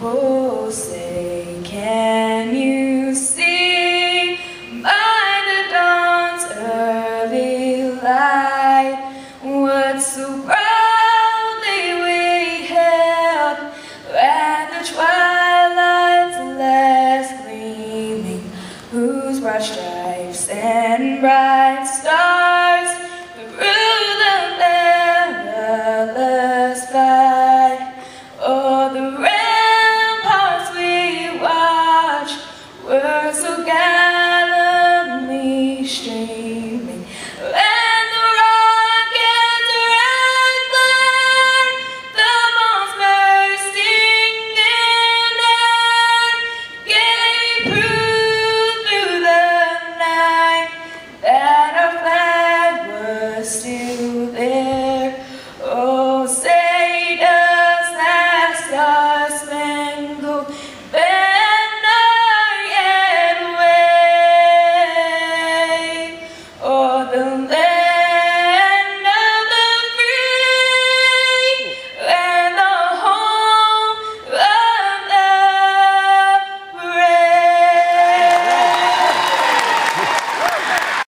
Oh, say, can you see by the dawn's early light what so proudly we held at the twilight's last gleaming, whose broad stripes and bright stars through the perilous fight? Oh, the